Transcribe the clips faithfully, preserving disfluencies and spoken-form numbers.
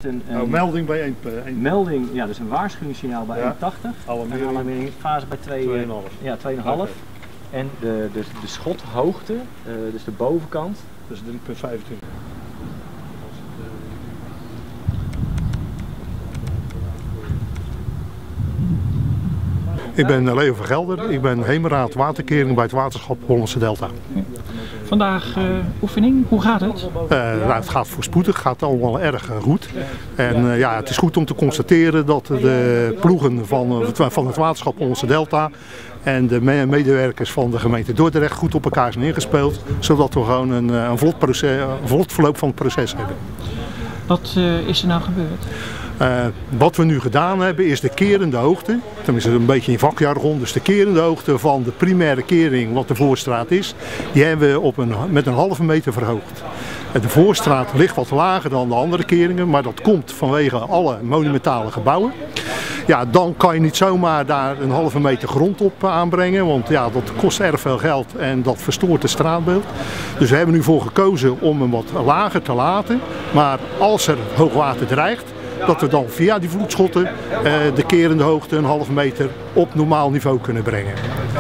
Een, een oh, melding bij één. één. Melding, ja, dus een waarschuwingssignaal bij ja. één tachtig. Alarmering. En alarmeringsfase bij twee komma vijf. Ja, twee komma vijf. Okay. En de, de, de schothoogte, uh, dus de bovenkant. Dat is drie komma vijfentwintig. Ik ben Leo van Gelder, ik ben hemelraad waterkering bij het waterschap Hollandse Delta. Vandaag uh, oefening, hoe gaat het? Uh, nou, het gaat voorspoedig, het gaat allemaal erg uh, goed. En uh, ja, het is goed om te constateren dat de ploegen van, uh, van het waterschap Hollandse Delta en de me medewerkers van de gemeente Dordrecht goed op elkaar zijn ingespeeld, zodat we gewoon een, een, vlot, proces, een vlot verloop van het proces hebben. Wat uh, is er nou gebeurd? Uh, wat we nu gedaan hebben is de kerende hoogte, tenminste een beetje in vakjargon, dus de kerende hoogte van de primaire kering wat de Voorstraat is, die hebben we op een, met een halve meter verhoogd. De Voorstraat ligt wat lager dan de andere keringen, maar dat komt vanwege alle monumentale gebouwen. Ja, dan kan je niet zomaar daar een halve meter grond op aanbrengen, want ja, dat kost erg veel geld en dat verstoort het straatbeeld. Dus we hebben nu voor gekozen om hem wat lager te laten, maar als er hoogwater dreigt, dat we dan via die vloedschotten uh, de kerende hoogte een halve meter op normaal niveau kunnen brengen.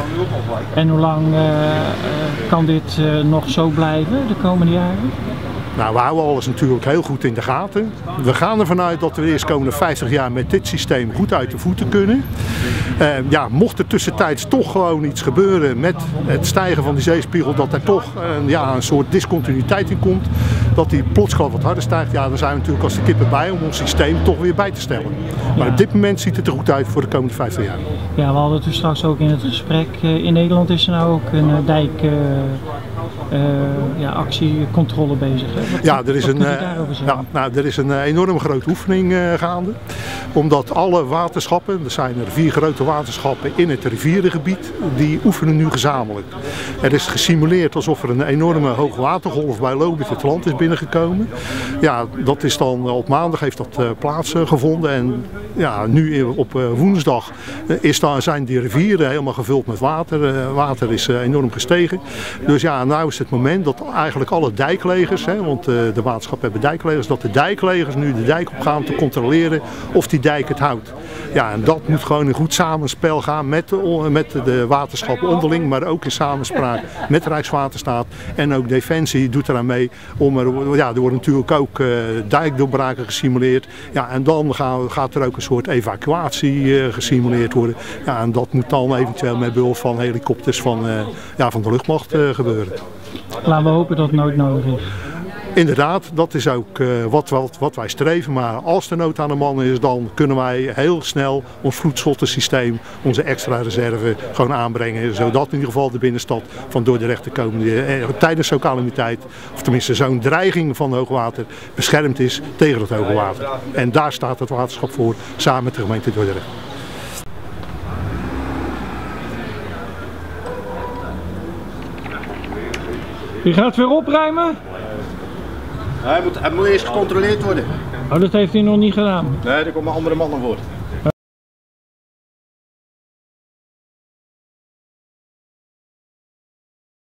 En hoe lang uh, uh, kan dit uh, nog zo blijven de komende jaren? Nou, we houden alles natuurlijk heel goed in de gaten. We gaan ervan uit dat we de eerstkomende vijftig jaar met dit systeem goed uit de voeten kunnen. Uh, ja, mocht er tussentijds toch gewoon iets gebeuren met het stijgen van die zeespiegel, dat er toch uh, ja, een soort discontinuïteit in komt, dat die plotsklap wat harder stijgt, ja, dan zijn we natuurlijk als de kippen bij om ons systeem toch weer bij te stellen. Maar ja, op dit moment ziet het er goed uit voor de komende vijftig jaar. Ja, we hadden het dus straks ook in het gesprek. In Nederland is er nou ook een dijk... Uh... Uh, ja, actiecontrole bezig. Hè? Wat, ja, er is, een, uh, ja, nou, er is een uh, enorm grote oefening uh, gaande. Omdat alle waterschappen, er zijn er vier grote waterschappen in het rivierengebied, die oefenen nu gezamenlijk. Er is gesimuleerd alsof er een enorme hoogwatergolf bij Lobith het land is binnengekomen. Ja, dat is dan op maandag heeft dat uh, plaatsgevonden. En ja, nu op uh, woensdag is dan, zijn die rivieren helemaal gevuld met water. Uh, water is uh, enorm gestegen. Dus ja, nou is het moment dat eigenlijk alle dijklegers, hè, want uh, de waterschappen hebben dijklegers, dat de dijklegers nu de dijk op gaan om te controleren of die dijk het houdt. Ja, en dat moet gewoon een goed samenspel gaan met de, met de waterschappen onderling, maar ook in samenspraak met Rijkswaterstaat en ook Defensie doet eraan mee. Om er, ja, er worden natuurlijk ook uh, dijkdoorbraken gesimuleerd. Ja, en dan gaan, gaat er ook een soort evacuatie uh, gesimuleerd worden. Ja, en dat moet dan eventueel met behulp van helikopters van, uh, ja, van de luchtmacht uh, gebeuren. Laten we hopen dat het nooit nodig is. Inderdaad, dat is ook uh, wat, wat, wat wij streven, maar als de nood aan de man is, dan kunnen wij heel snel ons vloedschottensysteem, onze extra reserve, gewoon aanbrengen. Zodat in ieder geval de binnenstad van Dordrecht de komende, eh, tijdens zo'n calamiteit, of tenminste zo'n dreiging van hoogwater, beschermd is tegen het hoogwater. En daar staat het waterschap voor, samen met de gemeente Dordrecht. Je gaat weer opruimen? Hij moet, hij moet eerst gecontroleerd worden. Oh, dat heeft hij nog niet gedaan? Nee, er komt een andere man aan boord.